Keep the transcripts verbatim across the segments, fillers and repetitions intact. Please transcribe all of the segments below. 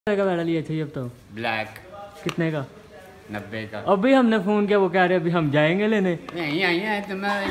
का बैठा लिया चाहिए अब तो ब्लैक कितने का? नब्बे का। अभी हमने फोन किया, वो कह रहे अभी हम जाएंगे लेने। नहीं आई है तो मैं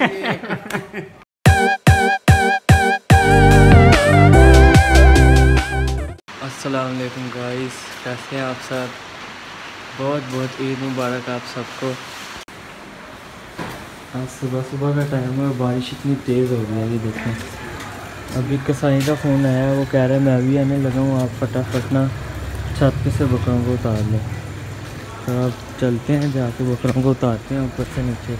अस्सलाम वालेकुम गाइस, कैसे हैं आप सब? बहुत बहुत ईद मुबारक आप सबको। आज सुबह सुबह का टाइम है और बारिश इतनी तेज़ हो गई है, ये देखें। अभी कसाई का फ़ोन आया, वो कह रहा है मैं भी आने लगा हूँ, आप फटाफट ना छत पे से बकरों को उतार लें। तो अब चलते हैं, जाके बकरों को उतारते हैं ऊपर से नीचे।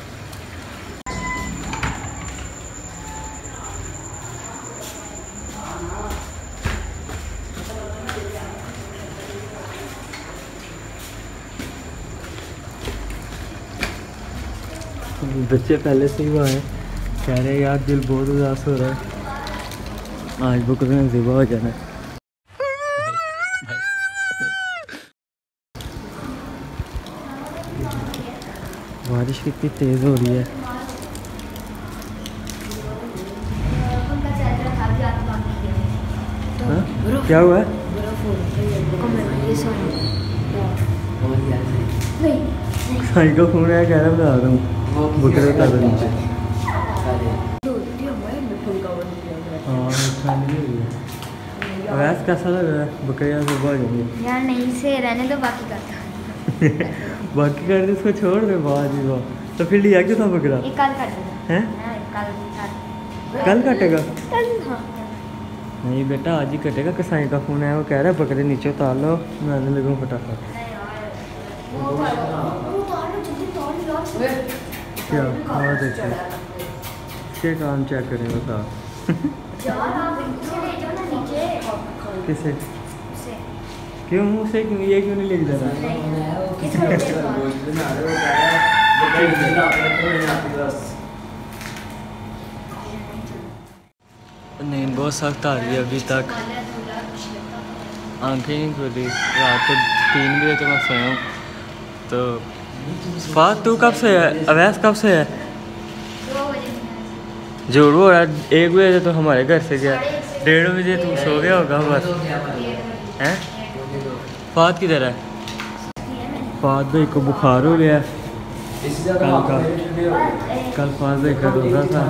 बच्चे पहले से ही वहाँ हैं, कह रहे यार दिल बहुत उदास हो रहा है, आज बकरों ने ज़िबा हो जाना है। बारिश कितनी तेज़ हो रही है। हाँ? क्या हुआ है? साई का फोन आया, कह रहा मैं आ रहा हूँ बकरे उतार नीचे। हाँ वैसे कैसा लग रहा है? बकरियाँ सुबह हो जाएंगी यार, नहीं से रहने दो, बाकी करता बाकी कर दे, इसको छोड़ दे। वाह जी वाह, तो फिर लिया क्यों था बकरा? एक कल काट देगा हैं? कल कल काटेगा? कल हाँ। नहीं बेटा आज ही कटेगा। कसाई का फ़ोन आया, वो कह रहा है बकरे नीचे उतार लो, मैं आने लगूँ फटाफट। क्या? हाँ देखिए इसके काम चेक करें बता। किसे? क्यों उसे क्यों ये क्यों नहीं ले जा रहा? नींद बहुत सख्त आ रही है, अभी तक आंखें नहीं खुली। रात को तीन बजे तो मैं सोया हूँ। तो फात तू कब से है? अवैस कब से है? जोड़ हो रहा है। एक बजे तो हमारे घर से गया, डेढ़ बजे तू सो गया होगा बस। हैं? फात किधर है? फात भाई को बुखार हो गया कल का। कल फात भाई का रोज़ा था,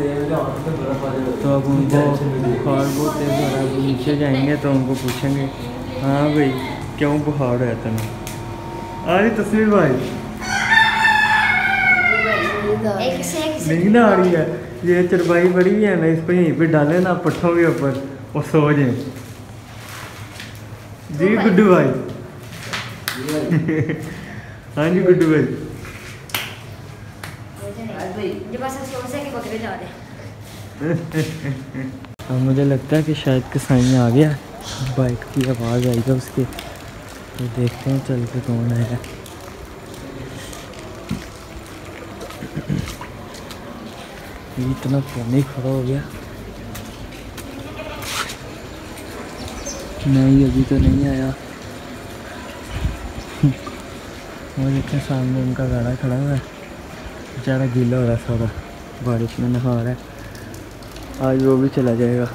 तो अब उनको बुखार बहुत तेज़ हो रहा है। नीचे जाएंगे तो उनको पूछेंगे हाँ भाई क्यों बुखार है तुम्हें? आ रही तस्वीर भाई? नींद आ रही है। ये चरपाई बड़ी है ना, इसको यहीं पे डाले ना पट्ठों के ऊपर और सो जाए। जी गुड्डू भाई। हाँ जी गुड्डू भाई। अब मुझे लगता है कि शायद कसाई आ गया, बाइक की आवाज़ आएगा उसके, तो देखते हैं चल के कौन आया। ये इतना पानी खड़ा हो गया। नहीं अभी तो नहीं आया। वो देखें सामने उनका गाड़ा खड़ा हुआ है, बेचारा गीला हो रहा है सारा, बारिश में नहा रहा है। आज वो भी चला जाएगा।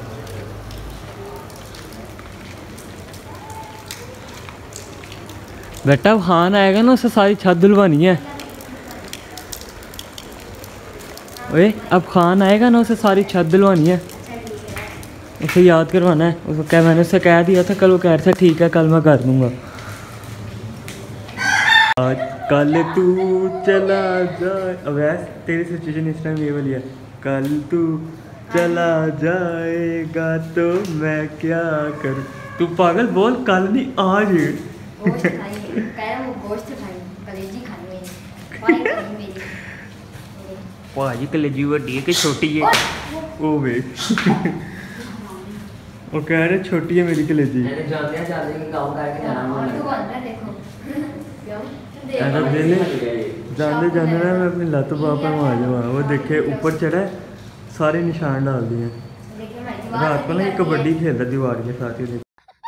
बेटा अब खान आएगा ना, उसे सारी छत धुलवानी है। ओए अब खान आएगा ना, उसे सारी छत धुलवानी है, उसे याद करवाना है। उसको क्या मैंने उससे कह दिया था कल, वो कह रहा था ठीक है कल मैं कर दूँगा। आज कल तू चला जाए। अब वैसे तेरी सिचुएशन इस टाइम ये वाली है, कल तू चला जाएगा तो मैं क्या करूँ? तू पागल बोल, कल नहीं आज। भाजी कलेजी वड्डी है कि छोटी है? ओ वे वो कह रहे छोटी है मेरी कलेजी। जाने जाने ना मैं अपनी लत बाप पर मार जाऊँ। वो देखे ऊपर चढ़ा, सारे निशान डाल दिए। रात को ना ये कबड्डी खेल रहा दीवार के साथ ही।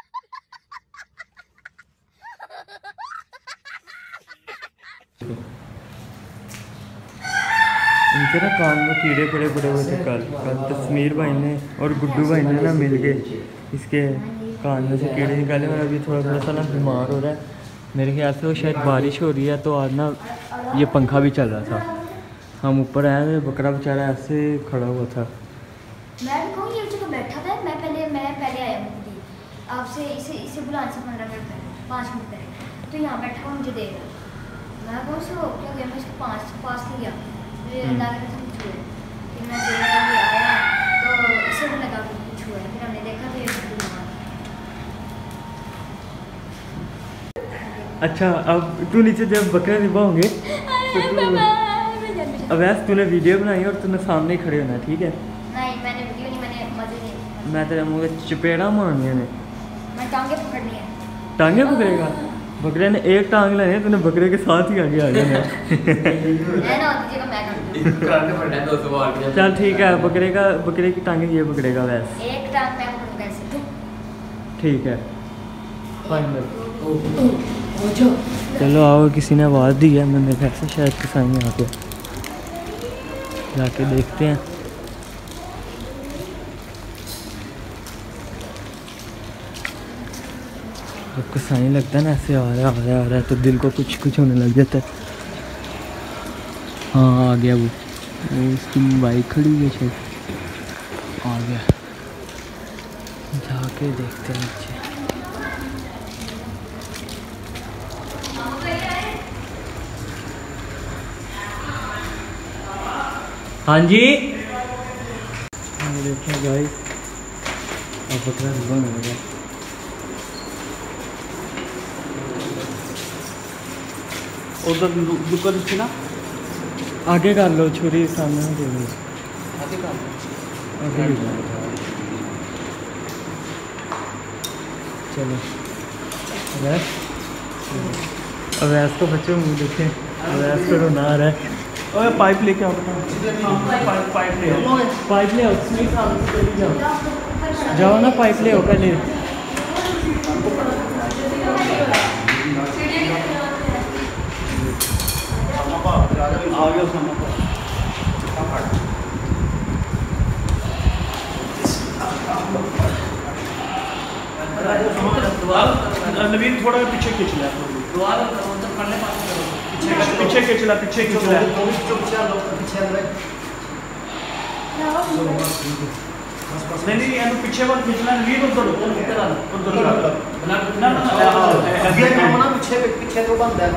इनके ना कान में कीड़े पड़े पड़े हुए थे। कल कल तस्मीर भाई ने और गुड्डू भाई ने ना मिल के इसके कान में से कीड़े निकाले और अभी थोड़ा थोड़ा सा ना बीमार हो रहा है। मेरे ख्याल से वो शायद बारिश हो रही है तो आज ना ये पंखा भी चल रहा था। हम ऊपर आए थे, बकरा बेचारा ऐसे खड़ा हुआ था। मैं भी कहूँ ये जगह बैठा था। मैं पहले मैं पहले आया हूँ आपसे इसे इसे बुलाने से पंद्रह मिनट पहले पाँच मिनट पहले तो यहाँ बैठा हुआ मुझे देख रहा। मैं कहूँ सो क्या गया मैं इसको पाँच पास लिया मुझे लगा कि कुछ हुआ। फिर मैं देख रहा आया तो इसे भी लगा कि कुछ हुआ। फिर हमने देखा तो ये बीमार। अच्छा अब तू नीचे जब बकरे निभाओगे तो अब ऐसे तूने वीडियो बनाई और तूने सामने ही खड़े होना, ठीक है? नहीं मैंने वीडियो नहीं, मैंने मजे नहीं। मैं तेरे मुँह पे चपेड़ा मारनी है। मैं टांगे पकड़नी है। टांगे पकड़ेगा? बकरे ने एक टांग लेनी है, तूने बकरे के साथ ही आगे आ जाना है। है ना दीजिएगा मैं कर चल ठीक है, बकरे का बकरे की टांगे ये पकड़ेगा वैसे। एक टांग मैं पकड़ूंगा ऐसे। ठीक है फाइनल। चलो आओ, किसी ने आवाज़ दी है, मैंने घर से शायद किसान यहाँ पे जाके देखते हैं। जब कसाई लगता है ना ऐसे आ रहा है आ रहा है आ रहा है तो दिल को कुछ कुछ होने लग जाता है। हाँ आ गया वो, वो उसकी बाइक खड़ी हुई है शायद, आ गया। जाके देखते हैं नीचे। हाँ जी देखिए गाइस अब बकरा बन हो गया। उधर दुकान थी ना, आगे कर लो, छुरी सामने दे दो। आगे का आगे ही जाओ। चलो अवैस अवैस को बच्चों मुँह देखें, अवैस को रोना आ रहा है। ओए पाइप लेके आओ, पाइप पाइप ले आओ, पाइप ले आओ, इसमें सामने चली जाओ जाओ ना, पाइप ले आओ पहले। आ गया सामने पर। नवीन थोड़ा पीछे खींच लिया, पीछे खींच ला, पीछे खींच ला। नहीं नहीं ये पीछे वाला खींचना, नवीन उधर उधर उधर ना ना ये काम ना पीछे पीछे तो बंद है।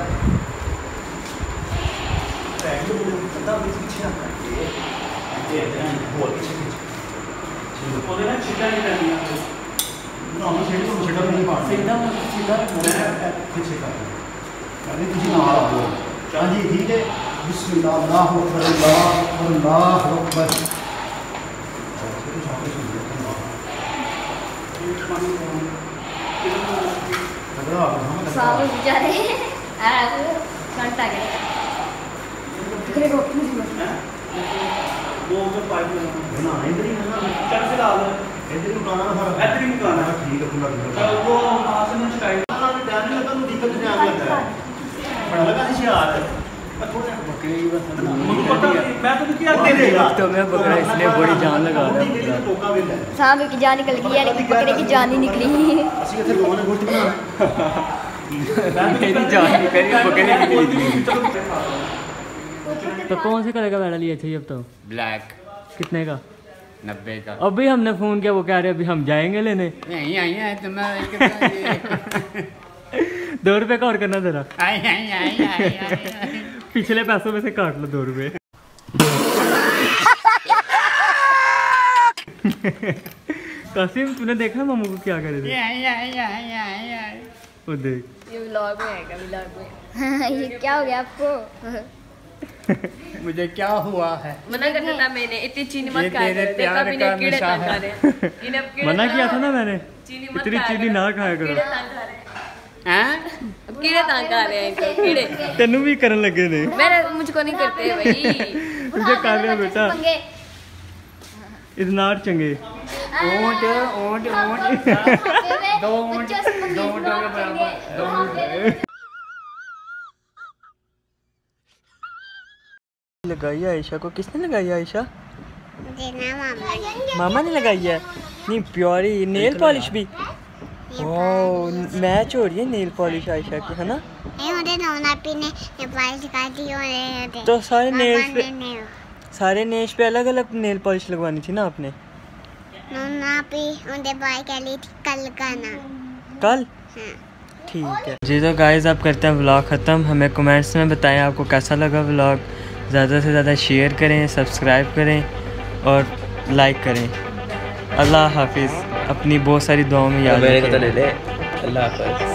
पता पीछे ना ये बहुत पीछे खींच ओदे ना छिटा नहीं करनी है ना, हम छिटा तो छिटा नहीं पा सीधा सीधा पीछे कर अरे तुझे ना आ रहा हां जी ठीक है। बिस्मिल्लाह अल्लाहु अकबर अल्लाहु अकबर। सालों बेचारे आ घंटा गया बकरे को वो उधर पाइप ना इधर ही ना चल से डाल इधर ही मुकाना ना, इधर ही मुकाना ठीक है पूरा चल वो वहां से ना स्टाइल ना ध्यान नहीं होता, तो दिक्कत नहीं आने लगता है। बड़ा लगा नहीं यार बकरी की बस मुझे पता मैं तो क्या दे देगा तो मैं बकरा इसने बड़ी जान लगा रहा है। सांप की जान निकल गई यानी कि बकरे की जान ही निकली। ਅਸੀਂ ਇੱਥੇ ਲੋਕਾਂ ਨੇ ਗੋਸ਼ਟ ਬਣਾਉਣਾ मेरी जान निकली, बकरे निकली। तो कौन से कलर का बैड़ा लिया चाहिए अब तो? ब्लैक कितने का? नब्बे का। अभी हमने फ़ोन किया, वो कह रहे अभी हम जाएंगे लेने। नहीं आई है तो मैं दो रुपये का और करना जरा। आई आई आई आई आई पिछले पैसों में से काट लो दो रुपये। कासिम तूने देखा मामू को क्या करे थे? आई आई आई आई आई वो देख, ये व्लॉग में आएगा, व्लॉग में। ये क्या हो गया आपको? मुझे क्या हुआ है? मना करता था मैंने, इतनी चीनी मत ये खाया तेरे करो, देखा प्यार भी का नहीं कीड़े नशा तंग है। खा रहे हैं। इन्हें अब कीड़े मना तंग किया था खा ना रहे मैंने, हैं। चीनी मत इतनी खाया चीनी करो। ना खाया करो। कीड़े तंग खा रहे हैं, हैं? अब कीड़े तंग खा रहे हैं इनको, कीड़े। तेनू भी करने लगे ने। मेरे मुझको नहीं करते भाई। तुझे कर रहे बेटा, पंगे। इतना चंगे। ऊंट ऊंट ऊंट दो ऊंट दो ऊंट के बराबर दो ऊंट। लगाई है आयशा को, किसने लगाई है आयशा? देना मामा। मामा ने लगाई है। कितनी प्यारी नेल पॉलिश भी। ओह मैच हो रही है नेल पॉलिश आयशा की, है ना? तो सारे नेल्स पे सारे नेल्स पे अलग अलग नेल पॉलिश लगवानी थी ना आपने? कल ठीक है जी। तो गाइस आप करते हैं व्लॉग ख़त्म। हमें कमेंट्स में बताएं आपको कैसा लगा व्लॉग। ज़्यादा से ज़्यादा शेयर करें, सब्सक्राइब करें और लाइक करें। अल्लाह हाफिज़। अपनी बहुत सारी दुआओं में याद रखें। अल्लाह हाफ़िज़।